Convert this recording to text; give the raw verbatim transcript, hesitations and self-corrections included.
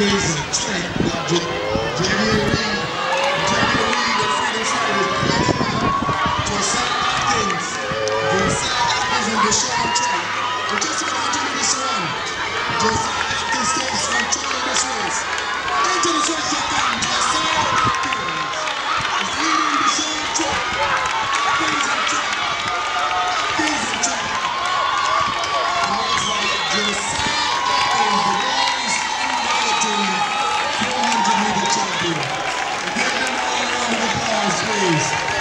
Amazing. J D A Reed, J D A Reed, the freedom fighters, Josiah Atkins, Josiah Atkins and Deshaun Trent. We're just about to do this one. Josiah Atkins takes control of this race. Into this race they come. Josiah Atkins is leading Deshaun Trent. Atkins and Trent. Atkins and Trent. And looks like Josiah Atkins, the world's undoubted four hundred meter champion. Give them all a round of applause, please.